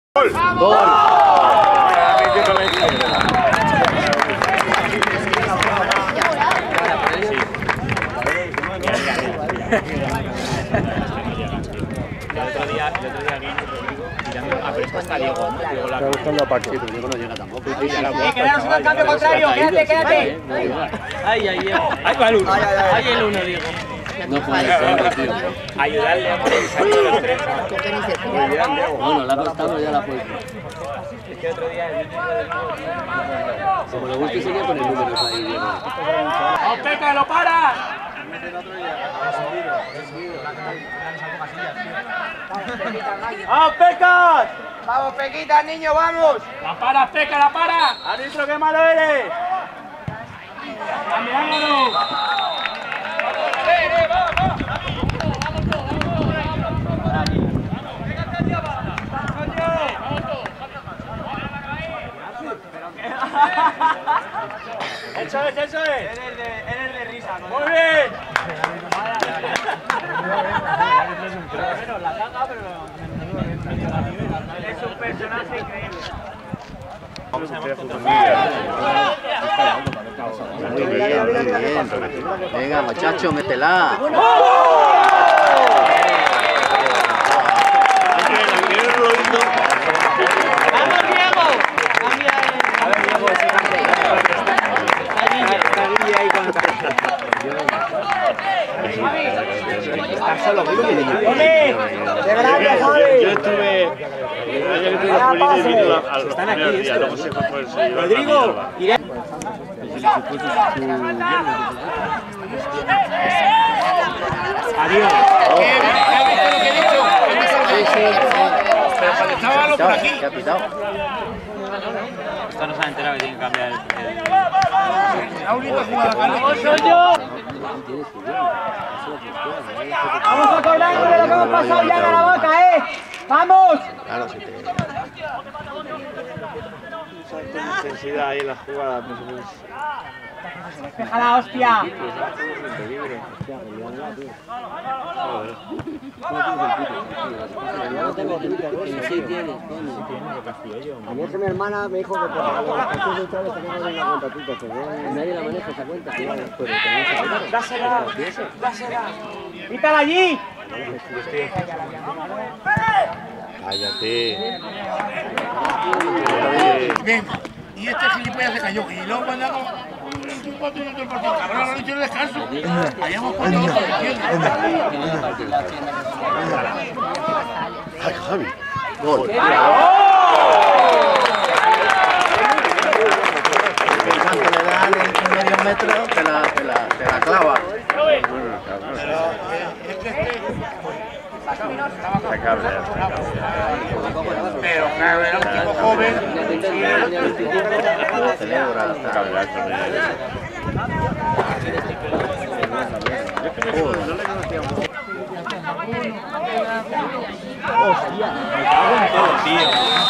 ¡Gol! ¡Gol! El otro día pero esto está Diego, ¿no? Está buscando a Paco. Sí, pero Diego no llega tampoco. Quedaros en el cambio contrario, quédate, quédate. Ay, va el uno. Ay, el uno, Diego. No puede ser, tío. Ayudarle a movilizar los tres. Bueno, la ha costado ya la puesto. Es que otro día Como le gusta sería con el número ahí, Diego. ¡Oh, Peca, lo para! ¡Vamos, Pecas! ¡Vamos, Pequitas, niño, vamos! ¡La para, Peca, la para! ¡Árbitro, qué malo eres! ¡Cambiándolo! ¡Eso es, eso es! Eres de risa, ¿no? ¡Muy bien! Es un personaje increíble. Muy bien. Venga, muchacho, métela. ¡Vamos, Diego! A ver, Diego, ese cambio. Está solo, de grande, Javi. Yo estuve. El año que tuve Juli vino al primer día, luego se fue por el sello. Rodrigo, iré. Adiós. Pero cuando estaba por aquí. ¿Qué ha pitado? Esto no se ha enterado que tiene que cambiar el... La única jugada que soy yo. Vamos a acordarnos de lo que hemos pasado ya en Aravaca, ¿eh? ¡Vamos! Claro, si te... Salto de intensidad ahí en la jugada. ¡Deja la hostia! Ayer mi hermana me dijo que por los partidos neutrales teníamos una cuenta tuya, pero nadie la maneja esa cuenta. ¡Dásela! ¡Dásela! ¡Quítala allí! Cállate. Venga, y este gilipollas se cayó. Y luego mandamos un 4 minutos del partido. Cabrón, no han hecho el descanso. Hayamos puesto otro de izquierda. ¡Ay, Javi! Gol. Pensando que le dan en medio metro, te la clava. Pero claro, era un tipo joven. Lo celebra. ¡Hostia! ¡Me cago en todo, tío!